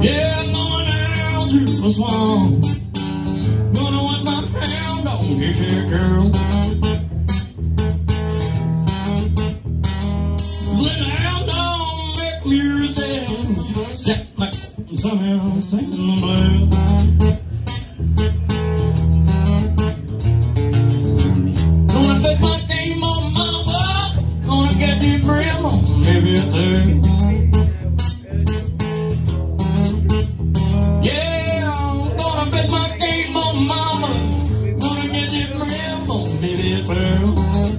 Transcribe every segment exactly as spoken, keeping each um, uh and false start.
Yeah, going down to the swamp. Gonna watch my hound dog get here, girl. When the hound dog make music, set like somehow singing the blues. Gonna bet my game on mama. Gonna get the brim on maybe a thing. Yeah, I'm gonna bet my game on mama. Gonna get the brim on maybe a thing.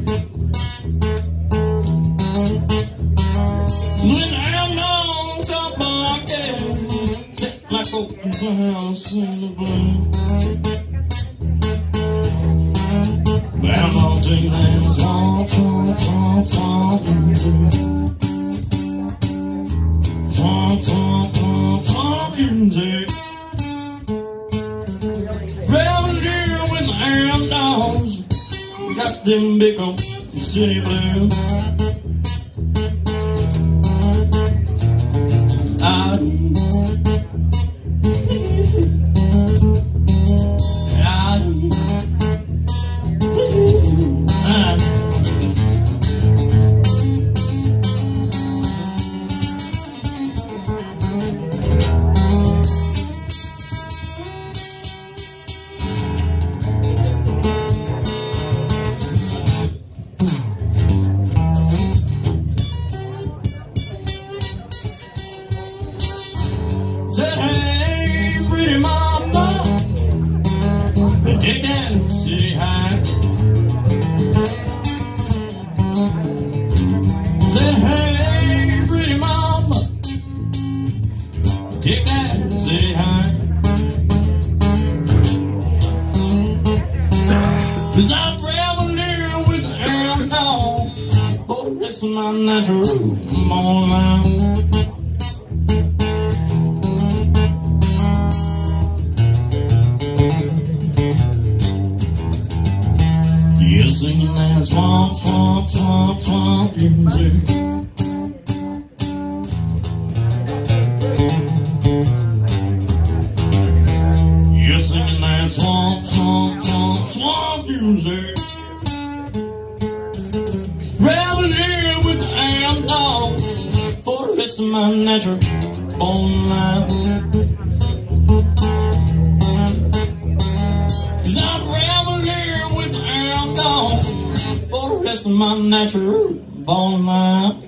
When I'm on top of it, sit like open somehow sing the blues. Bound on two lands, swamp, swamp, swamp, swamp, swamp, swamp, swamp, swamp, music. Round here with the iron dogs, got them big old city blues. I said, hey, pretty mama, take that city high. Said, hey, pretty mama, take that city high. Cause I'm traveling here with the air dog for the rest of my natural born life. Yeah, singing that swamp, swamp, swamp, swamp music. Yeah, singing that swamp, swamp, swamp, swamp music. Traveling here with the am dog for the rest of my natural born life. Cause I'm traveling here with the am dog for the rest of my natural born life.